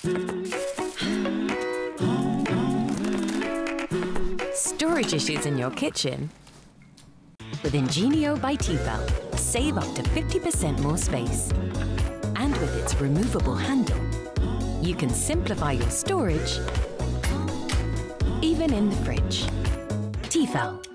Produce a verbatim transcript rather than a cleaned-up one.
Storage issues in your kitchen? With Ingenio by Tefal, save up to fifty percent more space. And with its removable handle, you can simplify your storage, even in the fridge. Tefal.